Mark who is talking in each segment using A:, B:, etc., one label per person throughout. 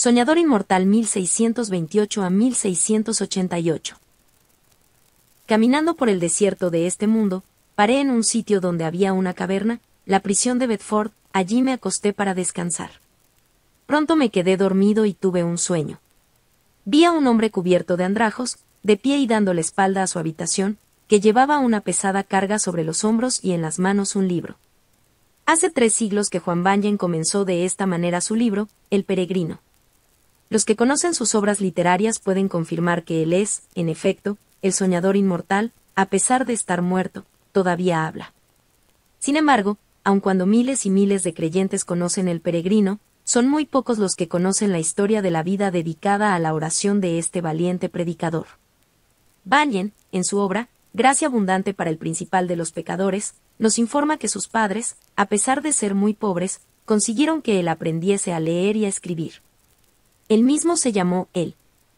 A: Soñador inmortal 1628 a 1688. Caminando por el desierto de este mundo, paré en un sitio donde había una caverna, la prisión de Bedford, allí me acosté para descansar. Pronto me quedé dormido y tuve un sueño. Vi a un hombre cubierto de andrajos, de pie y dando la espalda a su habitación, que llevaba una pesada carga sobre los hombros y en las manos un libro. Hace 3 siglos que Juan Bunyan comenzó de esta manera su libro, El Peregrino. Los que conocen sus obras literarias pueden confirmar que él es, en efecto, el soñador inmortal, a pesar de estar muerto, todavía habla. Sin embargo, aun cuando miles y miles de creyentes conocen El Peregrino, son muy pocos los que conocen la historia de la vida dedicada a la oración de este valiente predicador. Bunyan, en su obra, Gracia abundante para el principal de los pecadores, nos informa que sus padres, a pesar de ser muy pobres, consiguieron que él aprendiese a leer y a escribir. Él mismo se llamó el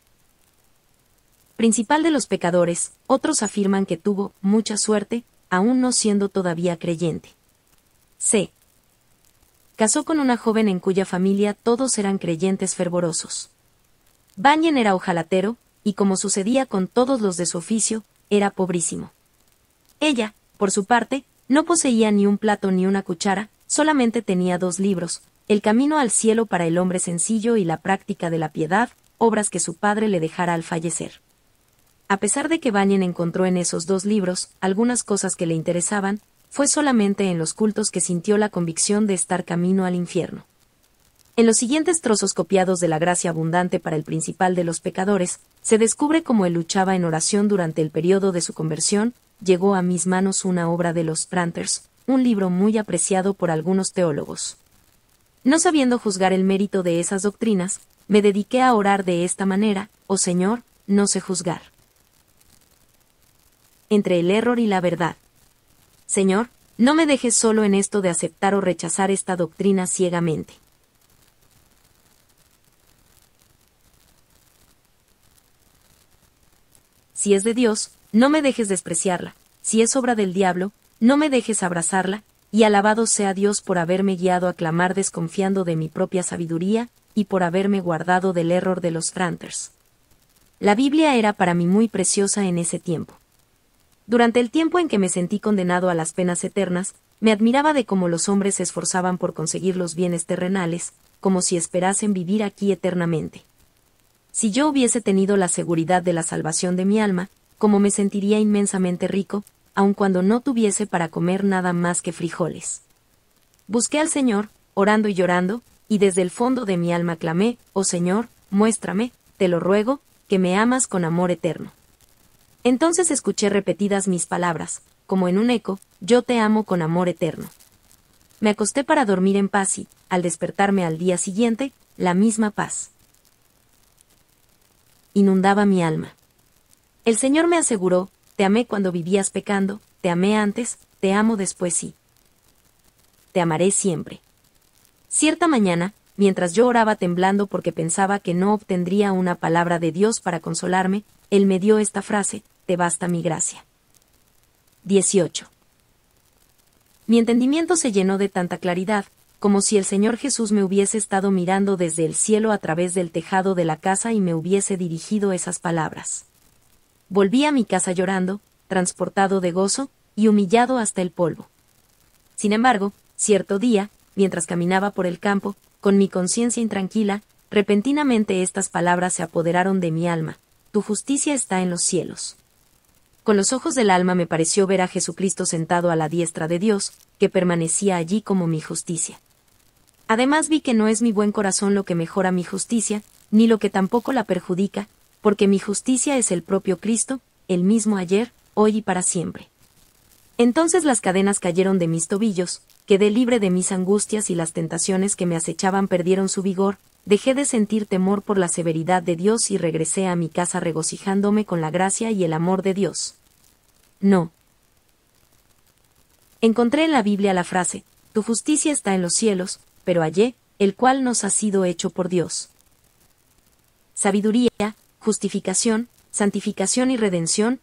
A: principal de los pecadores, otros afirman que tuvo mucha suerte, aún no siendo todavía creyente. Se casó con una joven en cuya familia todos eran creyentes fervorosos. Bunyan era ojalatero, y como sucedía con todos los de su oficio, era pobrísimo. Ella, por su parte, no poseía ni un plato ni una cuchara, solamente tenía 2 libros, El camino al cielo para el hombre sencillo y La práctica de la piedad, obras que su padre le dejara al fallecer. A pesar de que Bunyan encontró en esos 2 libros algunas cosas que le interesaban, fue solamente en los cultos que sintió la convicción de estar camino al infierno. En los siguientes trozos copiados de la gracia abundante para el principal de los pecadores, se descubre cómo él luchaba en oración durante el periodo de su conversión. Llegó a mis manos una obra de los Planters, un libro muy apreciado por algunos teólogos. No sabiendo juzgar el mérito de esas doctrinas, me dediqué a orar de esta manera: oh Señor, no sé juzgar entre el error y la verdad. Señor, no me dejes solo en esto de aceptar o rechazar esta doctrina ciegamente. Si es de Dios, no me dejes despreciarla; si es obra del diablo, no me dejes abrazarla, y alabado sea Dios por haberme guiado a clamar desconfiando de mi propia sabiduría, y por haberme guardado del error de los Planters. La Biblia era para mí muy preciosa en ese tiempo. Durante el tiempo en que me sentí condenado a las penas eternas, me admiraba de cómo los hombres se esforzaban por conseguir los bienes terrenales, como si esperasen vivir aquí eternamente. Si yo hubiese tenido la seguridad de la salvación de mi alma, cómo me sentiría inmensamente rico, aun cuando no tuviese para comer nada más que frijoles. Busqué al Señor, orando y llorando, y desde el fondo de mi alma clamé: oh Señor, muéstrame, te lo ruego, que me amas con amor eterno. Entonces escuché repetidas mis palabras, como en un eco: yo te amo con amor eterno. Me acosté para dormir en paz y, al despertarme al día siguiente, la misma paz inundaba mi alma. El Señor me aseguró: te amé cuando vivías pecando, te amé antes, te amo después y te amaré siempre. Cierta mañana, mientras yo oraba temblando porque pensaba que no obtendría una palabra de Dios para consolarme, Él me dio esta frase: te basta mi gracia. 18. Mi entendimiento se llenó de tanta claridad, como si el Señor Jesús me hubiese estado mirando desde el cielo a través del tejado de la casa y me hubiese dirigido esas palabras. Volví a mi casa llorando, transportado de gozo, y humillado hasta el polvo. Sin embargo, cierto día, mientras caminaba por el campo, con mi conciencia intranquila, repentinamente estas palabras se apoderaron de mi alma: tu justicia está en los cielos. Con los ojos del alma me pareció ver a Jesucristo sentado a la diestra de Dios, que permanecía allí como mi justicia. Además vi que no es mi buen corazón lo que mejora mi justicia, ni lo que tampoco la perjudica, porque mi justicia es el propio Cristo, el mismo ayer, hoy y para siempre. Entonces las cadenas cayeron de mis tobillos, quedé libre de mis angustias y las tentaciones que me acechaban perdieron su vigor, dejé de sentir temor por la severidad de Dios y regresé a mi casa regocijándome con la gracia y el amor de Dios. No. Encontré en la Biblia la frase: tu justicia está en los cielos, pero hallé: el cual nos ha sido hecho por Dios. Sabiduría, justificación, santificación y redención,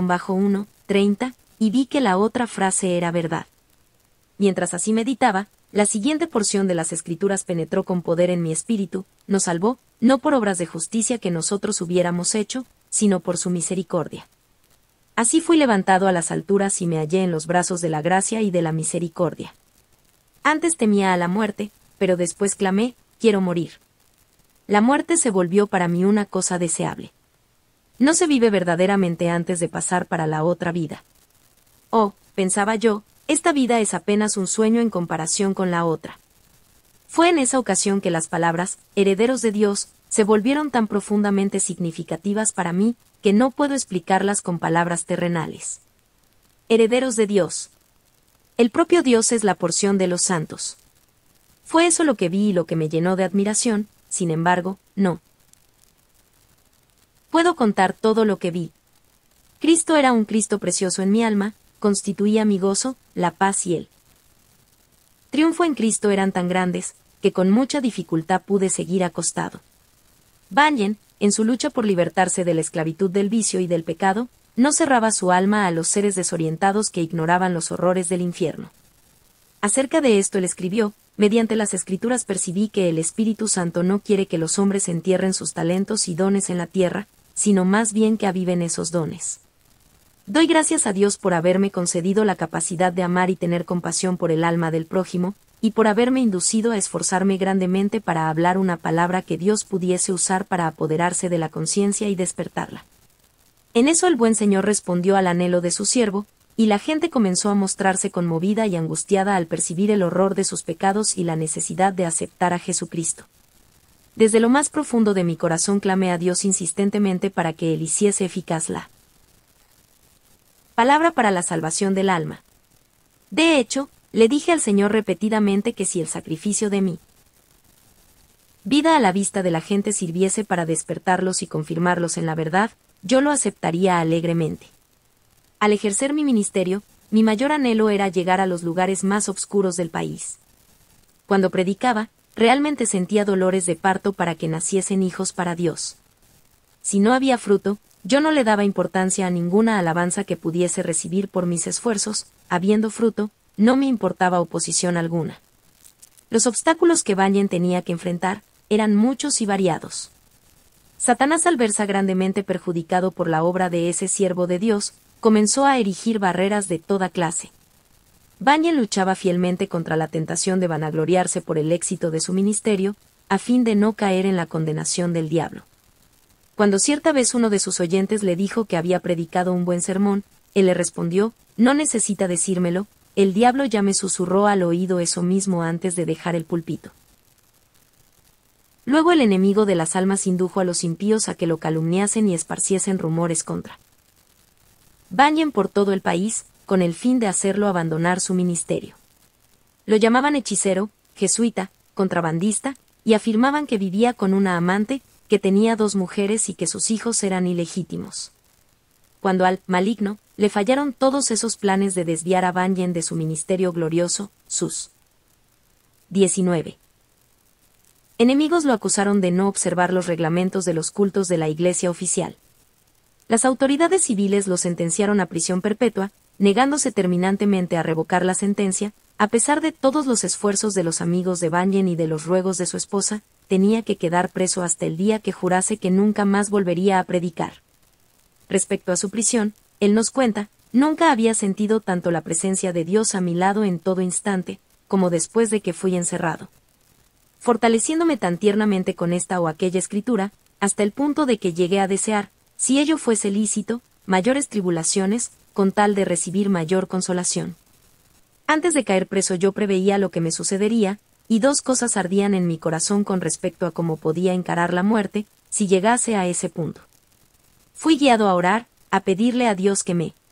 A: 1:1, 30, y vi que la otra frase era verdad. Mientras así meditaba, la siguiente porción de las Escrituras penetró con poder en mi espíritu, nos salvó, no por obras de justicia que nosotros hubiéramos hecho, sino por su misericordia. Así fui levantado a las alturas y me hallé en los brazos de la gracia y de la misericordia. Antes temía a la muerte, pero después clamé, quiero morir. La muerte se volvió para mí una cosa deseable. No se vive verdaderamente antes de pasar para la otra vida. Oh, pensaba yo, esta vida es apenas un sueño en comparación con la otra. Fue en esa ocasión que las palabras, herederos de Dios, se volvieron tan profundamente significativas para mí, que no puedo explicarlas con palabras terrenales. Herederos de Dios. El propio Dios es la porción de los santos. Fue eso lo que vi y lo que me llenó de admiración, sin embargo, no puedo contar todo lo que vi. Cristo era un Cristo precioso en mi alma, constituía mi gozo, la paz y el triunfo en Cristo eran tan grandes, que con mucha dificultad pude seguir acostado. Bunyan, en su lucha por libertarse de la esclavitud del vicio y del pecado, no cerraba su alma a los seres desorientados que ignoraban los horrores del infierno. Acerca de esto él escribió, mediante las Escrituras percibí que el Espíritu Santo no quiere que los hombres entierren sus talentos y dones en la tierra, sino más bien que aviven esos dones. Doy gracias a Dios por haberme concedido la capacidad de amar y tener compasión por el alma del prójimo, y por haberme inducido a esforzarme grandemente para hablar una palabra que Dios pudiese usar para apoderarse de la conciencia y despertarla. En eso el buen Señor respondió al anhelo de su siervo, y la gente comenzó a mostrarse conmovida y angustiada al percibir el horror de sus pecados y la necesidad de aceptar a Jesucristo. Desde lo más profundo de mi corazón clamé a Dios insistentemente para que Él hiciese eficaz la palabra para la salvación del alma. De hecho, le dije al Señor repetidamente que si el sacrificio de mi vida a la vista de la gente sirviese para despertarlos y confirmarlos en la verdad, yo lo aceptaría alegremente. Al ejercer mi ministerio, mi mayor anhelo era llegar a los lugares más obscuros del país. Cuando predicaba, realmente sentía dolores de parto para que naciesen hijos para Dios. Si no había fruto, yo no le daba importancia a ninguna alabanza que pudiese recibir por mis esfuerzos, habiendo fruto, no me importaba oposición alguna. Los obstáculos que Bunyan tenía que enfrentar eran muchos y variados. Satanás, al verse grandemente perjudicado por la obra de ese siervo de Dios, comenzó a erigir barreras de toda clase. Bunyan luchaba fielmente contra la tentación de vanagloriarse por el éxito de su ministerio, a fin de no caer en la condenación del diablo. Cuando cierta vez uno de sus oyentes le dijo que había predicado un buen sermón, él le respondió, no necesita decírmelo, el diablo ya me susurró al oído eso mismo antes de dejar el púlpito. Luego el enemigo de las almas indujo a los impíos a que lo calumniasen y esparciesen rumores contra Bunyan por todo el país, con el fin de hacerlo abandonar su ministerio. Lo llamaban hechicero, jesuita, contrabandista, y afirmaban que vivía con una amante, que tenía 2 mujeres y que sus hijos eran ilegítimos. Cuando al maligno le fallaron todos esos planes de desviar a Bunyan de su ministerio glorioso, sus 19 enemigos lo acusaron de no observar los reglamentos de los cultos de la iglesia oficial. Las autoridades civiles lo sentenciaron a prisión perpetua, negándose terminantemente a revocar la sentencia, a pesar de todos los esfuerzos de los amigos de Bunyan y de los ruegos de su esposa, tenía que quedar preso hasta el día que jurase que nunca más volvería a predicar. Respecto a su prisión, él nos cuenta, nunca había sentido tanto la presencia de Dios a mi lado en todo instante, como después de que fui encerrado. Fortaleciéndome tan tiernamente con esta o aquella escritura, hasta el punto de que llegué a desear, si ello fuese lícito, mayores tribulaciones, con tal de recibir mayor consolación. Antes de caer preso yo preveía lo que me sucedería, y 2 cosas ardían en mi corazón con respecto a cómo podía encarar la muerte, si llegase a ese punto. Fui guiado a orar, a pedirle a Dios que me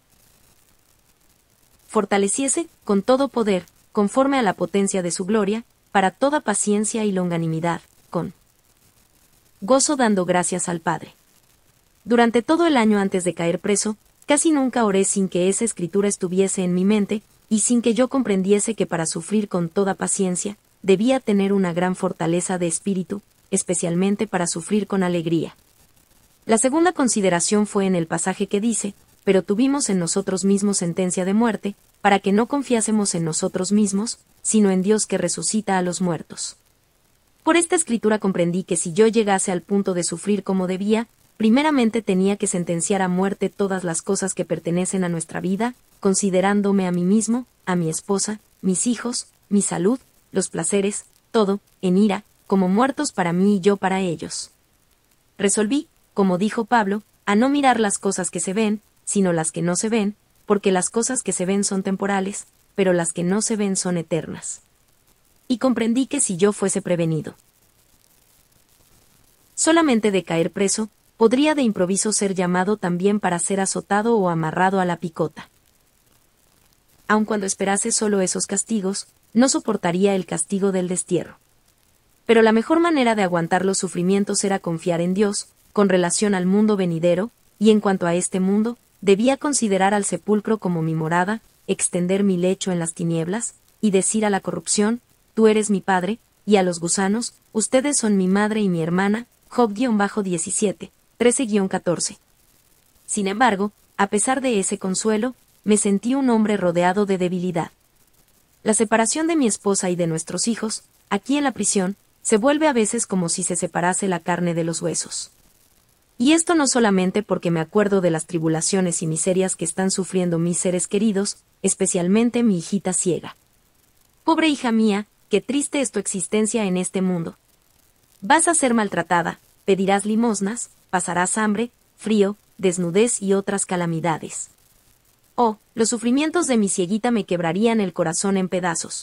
A: fortaleciese, con todo poder, conforme a la potencia de su gloria, para toda paciencia y longanimidad, con gozo dando gracias al Padre. Durante todo el año antes de caer preso, casi nunca oré sin que esa escritura estuviese en mi mente, y sin que yo comprendiese que para sufrir con toda paciencia, debía tener una gran fortaleza de espíritu, especialmente para sufrir con alegría. La segunda consideración fue en el pasaje que dice, pero tuvimos en nosotros mismos sentencia de muerte, para que no confiásemos en nosotros mismos, sino en Dios que resucita a los muertos. Por esta escritura comprendí que si yo llegase al punto de sufrir como debía, primeramente tenía que sentenciar a muerte todas las cosas que pertenecen a nuestra vida, considerándome a mí mismo, a mi esposa, mis hijos, mi salud, los placeres, todo, en ira, como muertos para mí y yo para ellos. Resolví, como dijo Pablo, a no mirar las cosas que se ven, sino las que no se ven, porque las cosas que se ven son temporales, pero las que no se ven son eternas. Y comprendí que si yo fuese prevenido solamente de caer preso, podría de improviso ser llamado también para ser azotado o amarrado a la picota. Aun cuando esperase solo esos castigos, no soportaría el castigo del destierro. Pero la mejor manera de aguantar los sufrimientos era confiar en Dios, con relación al mundo venidero, y en cuanto a este mundo, debía considerar al sepulcro como mi morada, extender mi lecho en las tinieblas, y decir a la corrupción, tú eres mi padre, y a los gusanos, ustedes son mi madre y mi hermana, Job-17, 13-14. Sin embargo, a pesar de ese consuelo, me sentí un hombre rodeado de debilidad. La separación de mi esposa y de nuestros hijos, aquí en la prisión, se vuelve a veces como si se separase la carne de los huesos. Y esto no solamente porque me acuerdo de las tribulaciones y miserias que están sufriendo mis seres queridos, especialmente mi hijita ciega. Pobre hija mía, qué triste es tu existencia en este mundo. Vas a ser maltratada, pedirás limosnas, pasarás hambre, frío, desnudez y otras calamidades. Oh, los sufrimientos de mi cieguita me quebrarían el corazón en pedazos.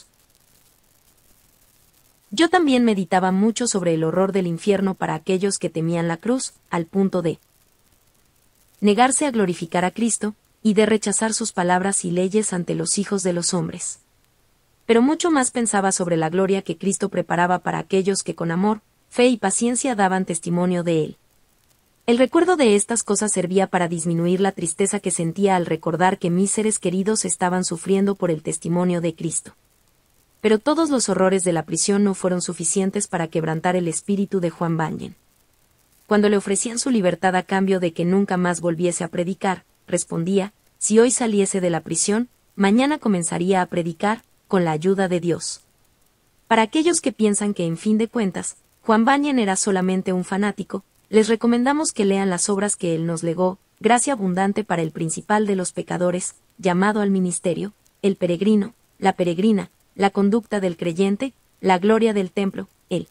A: Yo también meditaba mucho sobre el horror del infierno para aquellos que temían la cruz, al punto de negarse a glorificar a Cristo, y de rechazar sus palabras y leyes ante los hijos de los hombres. Pero mucho más pensaba sobre la gloria que Cristo preparaba para aquellos que con amor, fe y paciencia daban testimonio de Él. El recuerdo de estas cosas servía para disminuir la tristeza que sentía al recordar que mis seres queridos estaban sufriendo por el testimonio de Cristo. Pero todos los horrores de la prisión no fueron suficientes para quebrantar el espíritu de Juan Bunyan. Cuando le ofrecían su libertad a cambio de que nunca más volviese a predicar, respondía, si hoy saliese de la prisión, mañana comenzaría a predicar, con la ayuda de Dios. Para aquellos que piensan que en fin de cuentas, Juan Bunyan era solamente un fanático, les recomendamos que lean las obras que él nos legó, Gracia abundante para el principal de los pecadores, llamado al ministerio, El peregrino, La peregrina, La conducta del creyente, La gloria del templo, El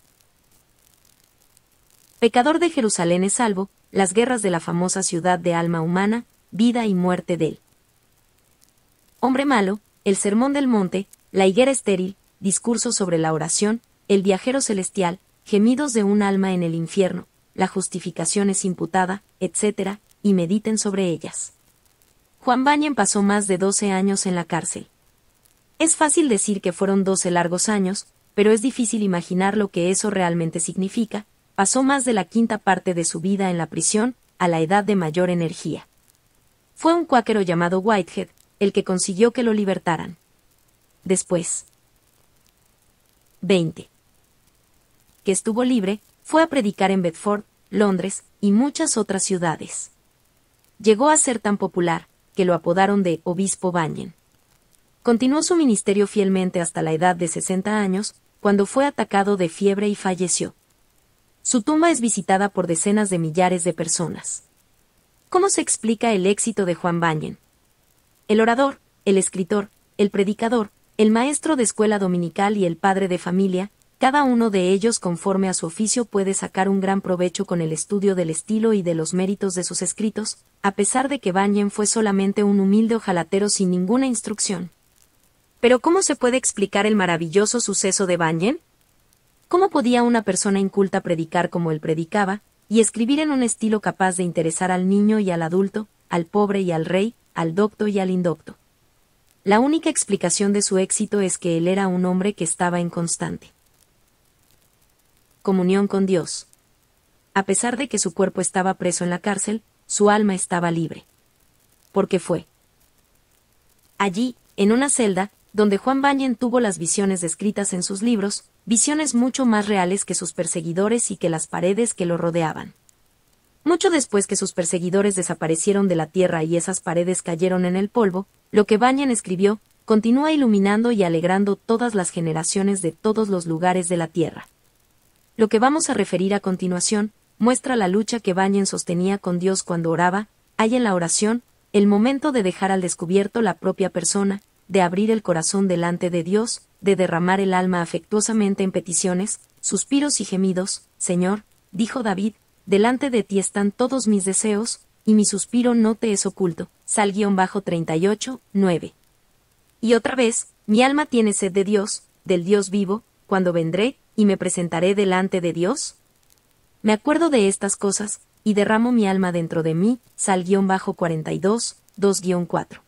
A: pecador de Jerusalén es salvo, Las guerras de la famosa ciudad de alma humana, Vida y muerte del hombre malo, El sermón del monte, La higuera estéril, Discurso sobre la oración, El viajero celestial, Gemidos de un alma en el infierno, La justificación es imputada, etc., y mediten sobre ellas. Juan Bunyan pasó más de 12 años en la cárcel. Es fácil decir que fueron 12 largos años, pero es difícil imaginar lo que eso realmente significa. Pasó más de la quinta parte de su vida en la prisión, a la edad de mayor energía. Fue un cuáquero llamado Whitehead, el que consiguió que lo libertaran. Después 20. Que estuvo libre, fue a predicar en Bedford, Londres, y muchas otras ciudades. Llegó a ser tan popular, que lo apodaron de Obispo Bunyan. Continuó su ministerio fielmente hasta la edad de 60 años, cuando fue atacado de fiebre y falleció. Su tumba es visitada por decenas de millares de personas. ¿Cómo se explica el éxito de Juan Bunyan? El orador, el escritor, el predicador, el maestro de escuela dominical y el padre de familia, cada uno de ellos conforme a su oficio puede sacar un gran provecho con el estudio del estilo y de los méritos de sus escritos, a pesar de que Bunyan fue solamente un humilde ojalatero sin ninguna instrucción. Pero ¿cómo se puede explicar el maravilloso suceso de Bunyan? ¿Cómo podía una persona inculta predicar como él predicaba, y escribir en un estilo capaz de interesar al niño y al adulto, al pobre y al rey, al docto y al indocto? La única explicación de su éxito es que él era un hombre que estaba en constante comunión con Dios. A pesar de que su cuerpo estaba preso en la cárcel, su alma estaba libre. Porque fue allí, en una celda, donde Juan Bunyan tuvo las visiones descritas en sus libros, visiones mucho más reales que sus perseguidores y que las paredes que lo rodeaban. Mucho después que sus perseguidores desaparecieron de la tierra y esas paredes cayeron en el polvo, lo que Bunyan escribió, continúa iluminando y alegrando todas las generaciones de todos los lugares de la tierra. Lo que vamos a referir a continuación, muestra la lucha que Bunyan sostenía con Dios cuando oraba. Hay en la oración, el momento de dejar al descubierto la propia persona, de abrir el corazón delante de Dios, de derramar el alma afectuosamente en peticiones, suspiros y gemidos. Señor, dijo David, delante de ti están todos mis deseos, y mi suspiro no te es oculto. Sal-38, 9. Y otra vez, mi alma tiene sed de Dios, del Dios vivo, cuando vendré, y me presentaré delante de Dios. Me acuerdo de estas cosas, y derramo mi alma dentro de mí. Sal-42, 2-4.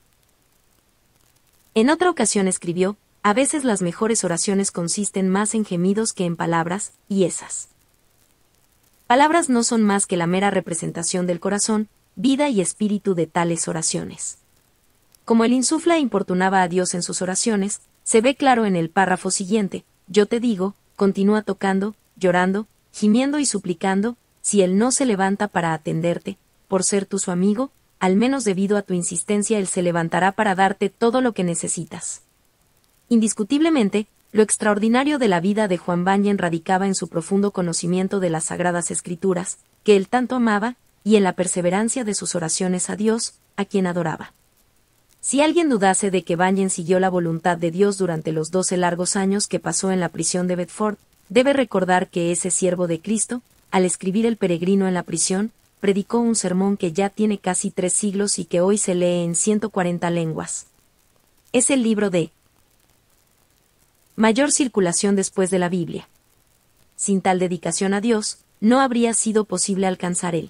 A: En otra ocasión escribió, a veces las mejores oraciones consisten más en gemidos que en palabras, y esas palabras no son más que la mera representación del corazón, vida y espíritu de tales oraciones. Como el insufla importunaba a Dios en sus oraciones, se ve claro en el párrafo siguiente. Yo te digo, continúa tocando, llorando, gimiendo y suplicando, si él no se levanta para atenderte, por ser tú su amigo, al menos debido a tu insistencia él se levantará para darte todo lo que necesitas. Indiscutiblemente, lo extraordinario de la vida de Juan Bunyan radicaba en su profundo conocimiento de las Sagradas Escrituras, que él tanto amaba, y en la perseverancia de sus oraciones a Dios, a quien adoraba. Si alguien dudase de que Bunyan siguió la voluntad de Dios durante los 12 largos años que pasó en la prisión de Bedford, debe recordar que ese siervo de Cristo, al escribir El peregrino en la prisión, predicó un sermón que ya tiene casi 3 siglos y que hoy se lee en 140 lenguas. Es el libro de mayor circulación después de la Biblia. Sin tal dedicación a Dios, no habría sido posible alcanzar el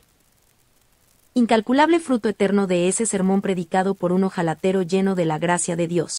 A: incalculable fruto eterno de ese sermón predicado por un ojalatero lleno de la gracia de Dios.